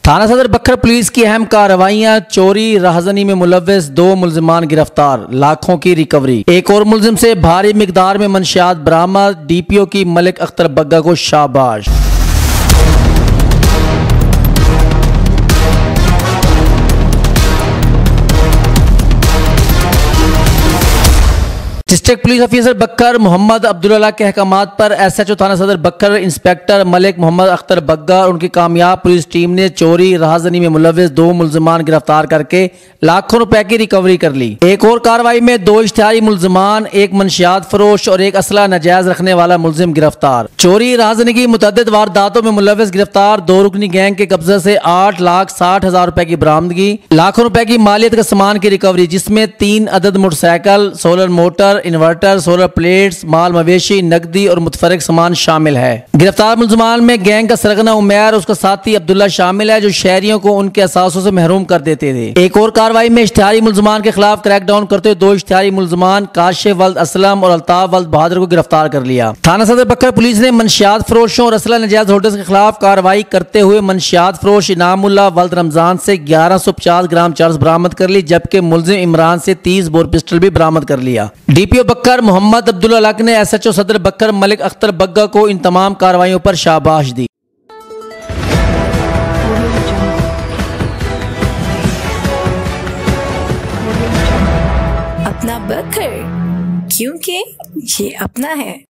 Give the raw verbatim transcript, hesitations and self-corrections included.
थाना सदर बखर पुलिस की अहम कार्रवाइयां। चोरी राहजनी में मुलव्वस दो मुलजिमान गिरफ्तार, लाखों की रिकवरी। एक और मुलजिम से भारी मिकदार में मंशियात बरामद। डीपीओ की मलिक अख्तर बग्गा को शाबाश। District police officer Bhakkar Mohammad Abdullah के अहकामात पर एसएचओ थाना सदर बक्कर इंस्पेक्टर मलिक मोहम्मद अख्तर बग्गा और उनकी कामयाब पुलिस टीम ने चोरी राहजनी में मुलव्वस दो मुलजिमान गिरफ्तार करके लाखों रुपए की रिकवरी कर ली। एक और कार्रवाई में दो इश्तिहारी मुलजिमान, एक मंशियात फरोश और एक असला नाजायज रखने वाला मुलजिम गिरफ्तार। चोरी राहजनी की मुतअद्दिद वारदातों में मुलव्वस गिरफ्तार। दो रुकनी गैंग के कब्जे से आठ लाख साठ हजार रुपए की बरामदगी, लाखों रुपए की मालियत का सामान की रिकवरी, जिसमें तीन अदद motorcycle, solar motor, inverter, solar plates, माल मवेशी, नकदी और मुतफरक सामान शामिल है। गिरफ्तार मुलजमान में गैंग का सरगना उमैर और उसका साथी अब्दुल्ला शामिल है, जो शहरियों को उनके असासों से महरूम कर देते थे। एक और कार्रवाई में इश्तिहारी मुलजमान के खिलाफ क्रैकडाउन करते हुए दो इश्तिहारी मुलजमान काशिफ वल्द असलम और अल्ताफ वल्द बहादुर को गिरफ्तार कर लिया। थाना सदर बक्कर पुलिस ने मंशियात फरोशों और असला नाजायज होल्डर्स के खिलाफ कार्रवाई करते हुए मंशियात फरोश इनामुल्लाह वल्द रमजान से ग्यारह सौ पचास ग्राम चरस बरामद कर ली, जबकि मुलजिम इमरान से तीस बोर पिस्टल भी बरामद कर लिया। डीपीओ बक्कर मोहम्मद अब्दुल्ला ने एसएचओ सदर बक्कर मलिक अख्तर बग्गा को इन तमाम कार्रवाइयों पर शाबाश दी। अपना बक्कर, क्योंकि ये अपना है।